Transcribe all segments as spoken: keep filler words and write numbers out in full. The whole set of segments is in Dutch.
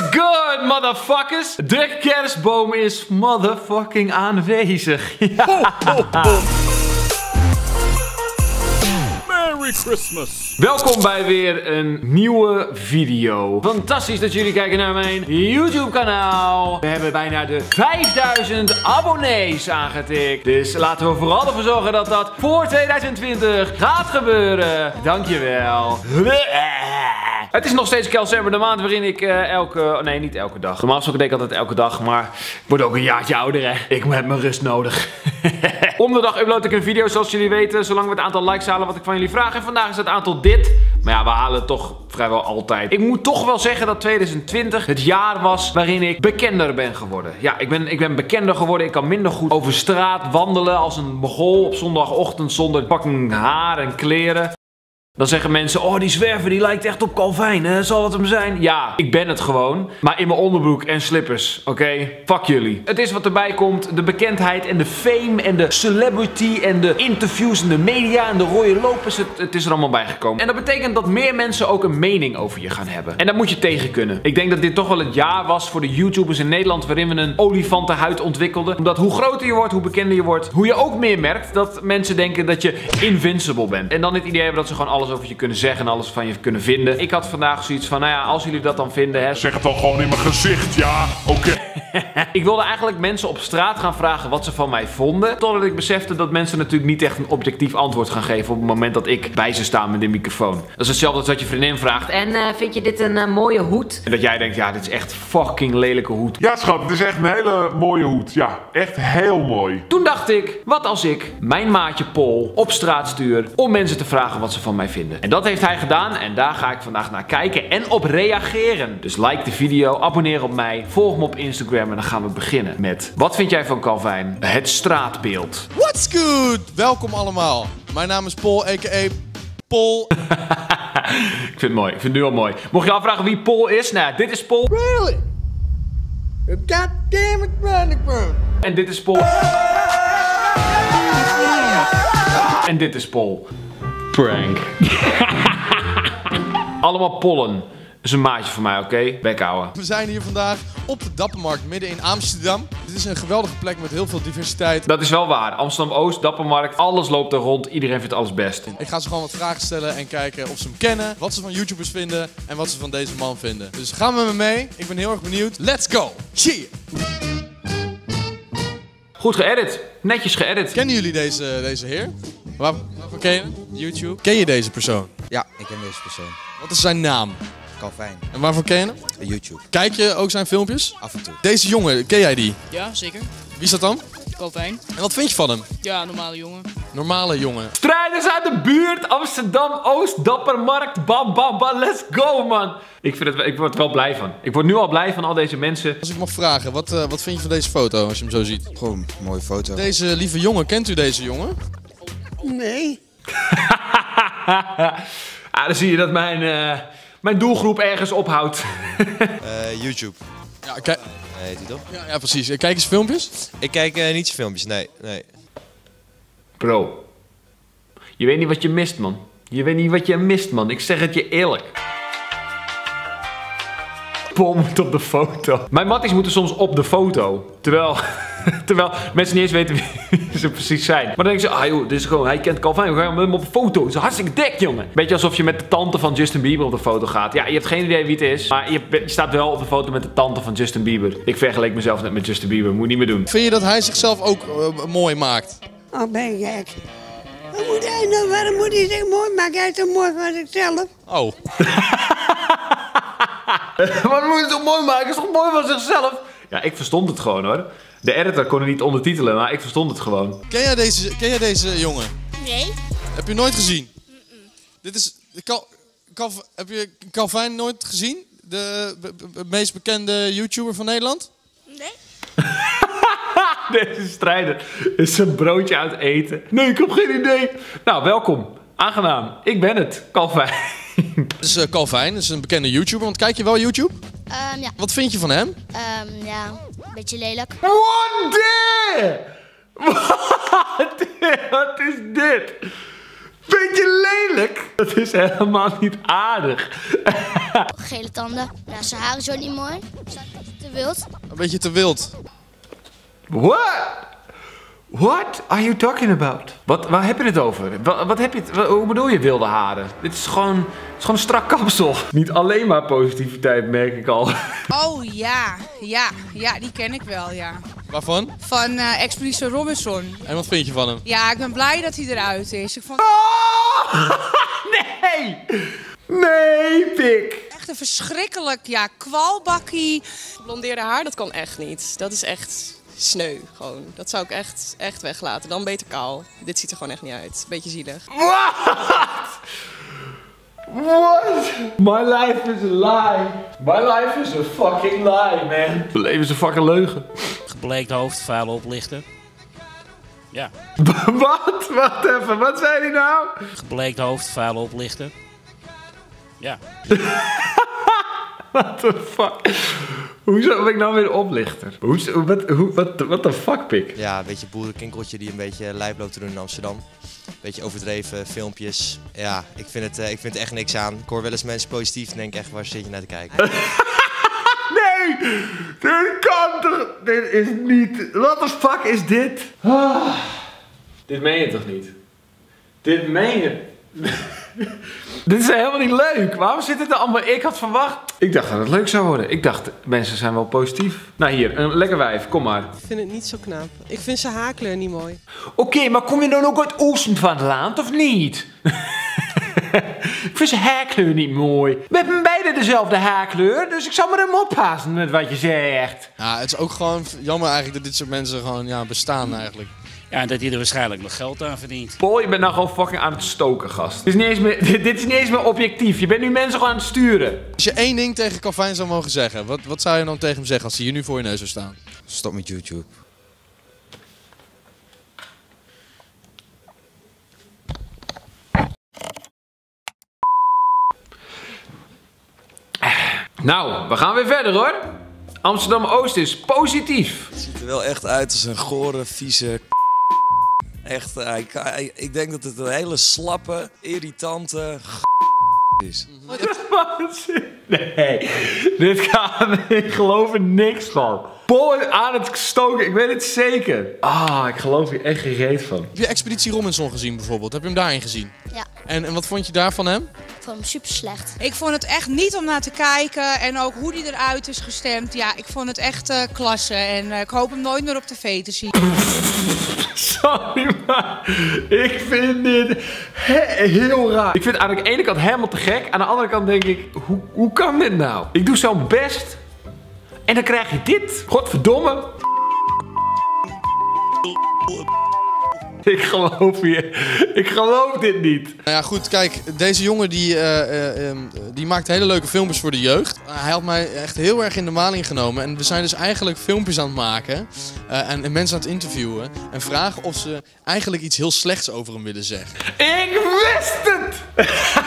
good, motherfuckers? De kerstboom is motherfucking aanwezig. Ja. Ho, ho, ho. Merry Christmas. Welkom bij weer een nieuwe video. Fantastisch dat jullie kijken naar mijn YouTube kanaal. We hebben bijna de vijfduizend abonnees aangetikt. Dus laten we vooral ervoor zorgen dat dat voor tweeduizend twintig gaat gebeuren. Dankjewel. Het is nog steeds Kelsemmer, de maand waarin ik uh, elke... Nee, niet elke dag. Normaal gesproken denk ik altijd elke dag, maar ik word ook een jaartje ouder, hè. Ik heb mijn rust nodig. Om de dag upload ik een video, zoals jullie weten, zolang we het aantal likes halen wat ik van jullie vraag. En vandaag is het aantal dit. Maar ja, we halen het toch vrijwel altijd. Ik moet toch wel zeggen dat tweeduizend twintig het jaar was waarin ik bekender ben geworden. Ja, ik ben, ik ben bekender geworden. Ik kan minder goed over straat wandelen als een mogol op zondagochtend zonder fucking haar en kleren. Dan zeggen mensen, oh die zwerver die lijkt echt op Calvin, hè? Zal het hem zijn? Ja, ik ben het gewoon. Maar in mijn onderbroek en slippers, oké? Okay? Fuck jullie. Het is wat erbij komt, de bekendheid en de fame en de celebrity en de interviews en de media en de rode lopers. Het, het is er allemaal bijgekomen. En dat betekent dat meer mensen ook een mening over je gaan hebben. En daar moet je tegen kunnen. Ik denk dat dit toch wel het jaar was voor de YouTubers in Nederland waarin we een olifantenhuid ontwikkelden. Omdat hoe groter je wordt, hoe bekender je wordt, hoe je ook meer merkt dat mensen denken dat je invincible bent. En dan het idee hebben dat ze gewoon alles over je kunnen zeggen en alles van je kunnen vinden. Ik had vandaag zoiets van, nou ja, als jullie dat dan vinden, hè. Zeg het dan gewoon in mijn gezicht, ja, oké. Okay. Ik wilde eigenlijk mensen op straat gaan vragen wat ze van mij vonden. Totdat ik besefte dat mensen natuurlijk niet echt een objectief antwoord gaan geven op het moment dat ik bij ze sta met de microfoon. Dat is hetzelfde als dat je vriendin vraagt. En uh, vind je dit een uh, mooie hoed? En dat jij denkt, ja, dit is echt fucking lelijke hoed. Ja, schat, het is echt een hele mooie hoed. Ja, echt heel mooi. Toen dacht ik, wat als ik mijn maatje Paul op straat stuur om mensen te vragen wat ze van mij vinden. En dat heeft hij gedaan en daar ga ik vandaag naar kijken en op reageren. Dus like de video, abonneer op mij, volg me op Instagram en dan gaan we beginnen met... Wat vind jij van Calvin? Het straatbeeld. What's good? Welkom allemaal. Mijn naam is Paul, a k a. Paul. Ik vind het mooi, ik vind het nu al mooi. Mocht je afvragen wie Paul is? Nou, dit is Paul. Really? God damn it, Brandon. En dit is Paul. En dit is Paul. Prank. Allemaal pollen. Dat is een maatje van mij, oké? Okay? Bek houden. We zijn hier vandaag op de Dappermarkt midden in Amsterdam. Dit is een geweldige plek met heel veel diversiteit. Dat is wel waar. Amsterdam-Oost, Dappermarkt, alles loopt er rond. Iedereen vindt alles best. Ik ga ze gewoon wat vragen stellen en kijken of ze hem kennen, wat ze van YouTubers vinden en wat ze van deze man vinden. Dus ga met me mee. Ik ben heel erg benieuwd. Let's go! Cheer! Goed geëdit. Netjes geëdit. Kennen jullie deze, deze heer? Waar, waarvan ken je hem? YouTube. Ken je deze persoon? Ja, ik ken deze persoon. Wat is zijn naam? Calvin. En waarvan ken je hem? YouTube. Kijk je ook zijn filmpjes? Af en toe. Deze jongen, ken jij die? Ja, zeker. Wie is dat dan? Calvin. En wat vind je van hem? Ja, normale jongen. Normale jongen. Strijders uit de buurt, Amsterdam-Oost, Dappermarkt, bam bam bam, let's go man. Ik, vind het, ik word er wel blij van. Ik word nu al blij van al deze mensen. Als ik mag vragen, wat, uh, wat vind je van deze foto als je hem zo ziet? Gewoon een mooie foto. Deze lieve jongen, kent u deze jongen? Nee. Ah, dan zie je dat mijn, uh, mijn doelgroep ergens ophoudt. uh, YouTube. Ja, kijk. Uh, heet die toch? Ja, ja, precies. Kijk eens filmpjes. Ik kijk uh, niet z'n filmpjes, nee, nee. Bro, je weet niet wat je mist, man. Je weet niet wat je mist, man. Ik zeg het je eerlijk. Paul moet op de foto. Mijn matties moeten soms op de foto. Terwijl, terwijl mensen niet eens weten wie ze precies zijn. Maar dan denken ze, ah joh, dit is gewoon, hij kent Calvin. We gaan met hem op een foto. Het is hartstikke dik, jongen. Beetje alsof je met de tante van Justin Bieber op de foto gaat. Ja, je hebt geen idee wie het is. Maar je, je staat wel op de foto met de tante van Justin Bieber. Ik vergeleek mezelf net met Justin Bieber. Moet niet meer doen. Vind je dat hij zichzelf ook uh, mooi maakt? Oh, ben je gek. Wat moet hij nou, waarom moet hij zich mooi maken? Hij is toch mooi van zichzelf? Oh. Wat moet je zo mooi maken? Hij is toch mooi van zichzelf? Ja, ik verstond het gewoon hoor. De editor kon het niet ondertitelen, maar ik verstond het gewoon. Ken jij deze, ken jij deze jongen? Nee. Heb je nooit gezien? Mm-mm. Dit is... Cal, Cal, heb je Calvin nooit gezien? De be, be, meest bekende YouTuber van Nederland? Nee. Deze strijder is een broodje aan het eten. Nee, ik heb geen idee. Nou, welkom. Aangenaam. Ik ben het, Calvin. Dit is uh, Calvin, dat is een bekende YouTuber. Want kijk je wel YouTube? Um, ja. Wat vind je van hem? Um, ja, een beetje lelijk. What the? Wat, wat is dit? Beetje lelijk? Dat is helemaal niet aardig. Gele tanden. Nou, zijn haar is ook niet mooi. Te wild. Een beetje te wild. What? What are you talking about? Wat, waar heb je het over? Wat, wat heb je het, wat- hoe bedoel je wilde haren? Dit is gewoon, het is gewoon een strak kapsel. Niet alleen maar positiviteit, merk ik al. Oh ja, ja, ja, die ken ik wel, ja. Waarvan? Van eh Expeditie Robinson. En wat vind je van hem? Ja, ik ben blij dat hij eruit is. Ik vond Oh! Nee! Nee, pik! echt een verschrikkelijk, ja, kwalbakkie. Blondeerde haar, dat kan echt niet. Dat is echt sneu, gewoon. Dat zou ik echt, echt weglaten. Dan beter kaal. Dit ziet er gewoon echt niet uit. Beetje zielig. What? What? My life is a lie. My life is a fucking lie, man. Mijn leven is een fucking leugen. Gebleekt hoofd, vuile oplichten. Ja. Wat? Wacht even, wat zei hij nou? Gebleekt hoofd, vuile oplichten. Ja. What the fuck? Hoezo ben ik nou weer een oplichter? Hoezo, wat, hoe, wat, what the fuck, pik? Ja, een beetje boerenkinkeltje die een beetje lijp loopt te doen in Amsterdam. Beetje overdreven filmpjes. Ja, ik vind, het, uh, ik vind er echt niks aan. Ik hoor wel eens mensen positief en denk echt, waar zit je naar te kijken? Nee! Dit kan toch... Dit is niet... What the fuck is dit? Ah. Dit meen je toch niet? Dit meen je... Dit is helemaal niet leuk. Waarom zit dit er allemaal... Ik had verwacht... Ik dacht dat het leuk zou worden. Ik dacht, mensen zijn wel positief. Nou hier, een lekker wijf. Kom maar. Ik vind het niet zo knap. Ik vind zijn haarkleur niet mooi. Oké, okay, maar kom je dan ook uit het oosten van het land, of niet? Ik vind zijn haarkleur niet mooi. We hebben beide dezelfde haarkleur, dus ik zal maar hem oppassen met wat je zegt. Ja, het is ook gewoon jammer eigenlijk dat dit soort mensen gewoon ja, bestaan eigenlijk. Ja, en dat hij er waarschijnlijk nog geld aan verdient. Paul, je bent nou gewoon fucking aan het stoken, gast. Dit is niet eens meer, dit, dit is niet eens meer objectief. Je bent nu mensen gewoon aan het sturen. Als je één ding tegen Calvin zou mogen zeggen, wat, wat zou je dan tegen hem zeggen als hij hier nu voor je neus zou staan? Stop met YouTube. Nou, we gaan weer verder hoor. Amsterdam-Oost is positief. Het ziet er wel echt uit als een gore, vieze echt, uh, ik, ik, ik denk dat het een hele slappe, irritante is. Nee, dit kan ik geloof er niks van. Paul is aan het stoken, ik weet het zeker. Ah, ik geloof hier echt geen reet van. Heb je Expeditie Robinson gezien bijvoorbeeld? Heb je hem daarin gezien? Ja. En, en wat vond je daar van hem? Ik vond hem super slecht. Ik vond het echt niet om naar te kijken en ook hoe die eruit is gestemd. Ja, ik vond het echt uh, klasse en uh, ik hoop hem nooit meer op tv te zien. Sorry, maar ik vind dit he heel raar. Ik vind het aan de ene kant helemaal te gek. Aan de andere kant denk ik, hoe, hoe kan dit nou? Ik doe zo mijn best. En dan krijg je dit. Godverdomme. Ik geloof hier. Ik geloof dit niet. Nou ja, goed, kijk, deze jongen die, uh, uh, um, die maakt hele leuke filmpjes voor de jeugd. Uh, hij had mij echt heel erg in de maling genomen. En we zijn dus eigenlijk filmpjes aan het maken. Uh, en, en mensen aan het interviewen. En vragen of ze eigenlijk iets heel slechts over hem willen zeggen. Ik wist het!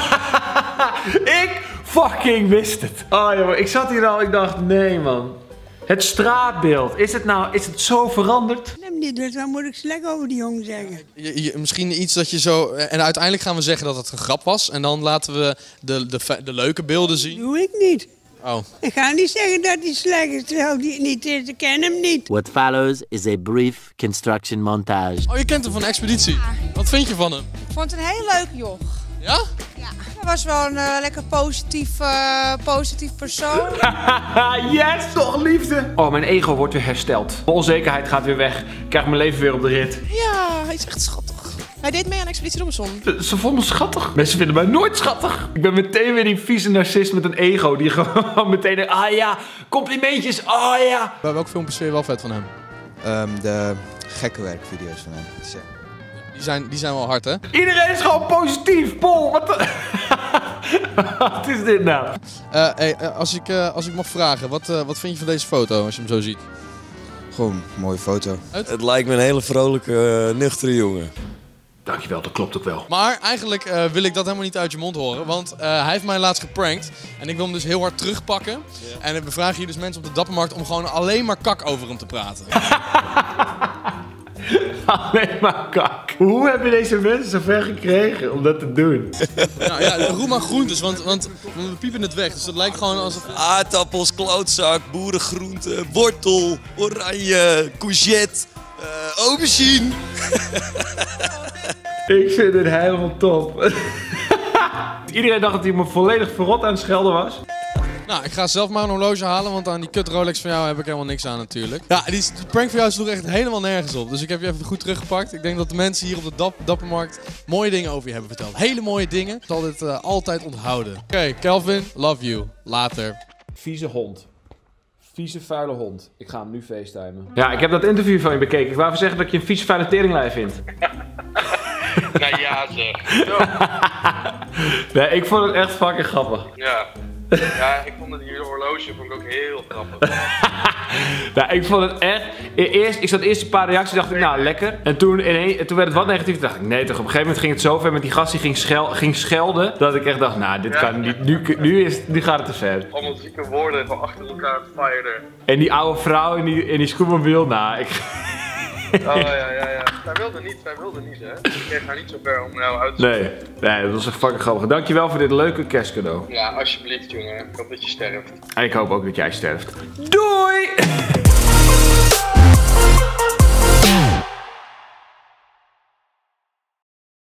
Ik fucking wist het. Oh jongen, ik zat hier al, ik dacht, nee man. Het straatbeeld, is het nou, is het zo veranderd? Ik heb niet, dus wat moet ik slecht over die jongen zeggen? Je, je, misschien iets dat je zo... En uiteindelijk gaan we zeggen dat het een grap was. En dan laten we de, de, de leuke beelden zien. Dat doe ik niet. Oh. Ik ga niet zeggen dat hij slecht is, terwijl hij het niet is. Ik ken hem niet. What follows is a brief construction montage. Oh, je kent hem van Expeditie. Wat vind je van hem? Ik vond het een heel leuk joch. Ja? Ja. Hij was wel een uh, lekker positief, uh, positief persoon. Yes, toch liefde. Oh, mijn ego wordt weer hersteld. Mijn onzekerheid gaat weer weg. Ik krijg mijn leven weer op de rit. Ja, hij is echt schattig. Hij deed mee aan Expeditie Robinson. Ze, ze vonden me schattig. Mensen vinden mij nooit schattig. Ik ben meteen weer die vieze narcist met een ego. Die gewoon meteen, ah ja, complimentjes, ah ja. Maar welke filmpjes vind je wel vet van hem? Um, de gekke werkvideo's van hem. Die zijn, die zijn wel hard, hè? Iedereen is gewoon positief. Paul, wat de... Wat is dit nou? Uh, hey, uh, als, ik, uh, als ik mag vragen, wat, uh, wat vind je van deze foto als je hem zo ziet? Gewoon een mooie foto. Het, het lijkt me een hele vrolijke, uh, nuchtere jongen. Dankjewel, dat klopt ook wel. Maar eigenlijk uh, wil ik dat helemaal niet uit je mond horen, want uh, hij heeft mij laatst geprankt en ik wil hem dus heel hard terugpakken. Yeah. En we vragen hier dus mensen op de Dappermarkt om gewoon alleen maar kak over hem te praten. Alleen maar kak. Hoe heb je deze mensen zo ver gekregen om dat te doen? Nou ja, roem maar groentes, want, want we piepen het weg. Dus het lijkt gewoon alsof... Aardappels, klootzak, boerengroenten, wortel, oranje, courgette, uh, aubergine. Ik vind het helemaal top. Iedereen dacht dat hij me volledig verrot aan het schelden was. Nou, ik ga zelf maar een horloge halen, want aan die kut Rolex van jou heb ik helemaal niks aan natuurlijk. Ja, die, die prank van jou sloeg echt helemaal nergens op. Dus ik heb je even goed teruggepakt. Ik denk dat de mensen hier op de Dap Dappermarkt mooie dingen over je hebben verteld. Hele mooie dingen. Ik zal dit uh, altijd onthouden. Oké, okay, Kelvin, love you. Later. Vieze hond. Vieze vuile hond. Ik ga hem nu facetimen. Ja, ik heb dat interview van je bekeken. Ik wou even zeggen dat je een vieze vuile teringlijf vindt. Nou ja zeg. Nee, ik vond het echt fucking grappig. Ja. Ja, ik vond het hier horloge vond ik ook heel grappig. Nou, ik vond het echt... Eerst, ik zat eerst een paar reacties dacht ik, nou lekker. En toen, in, toen werd het wat negatief. Toen dacht ik, nee toch. Op een gegeven moment ging het zo ver met die gast die ging, schel, ging schelden. Dat ik echt dacht, nou dit ja. kan niet. Nu, nu, is, nu gaat het te ver. Allemaal zieke woorden van achter elkaar fired. En die oude vrouw in die, in die scootmobiel, nou ik... Oh ja, ja, ja. Zij wilde niet, zij wilde niet, hè. Ik kreeg haar niet zo ver om jou uit te nee, nee, dat was echt fucking grappig. Dankjewel voor dit leuke kerstcadeau. Ja, alsjeblieft, jongen. Ik hoop dat je sterft. En ik hoop ook dat jij sterft. Doei!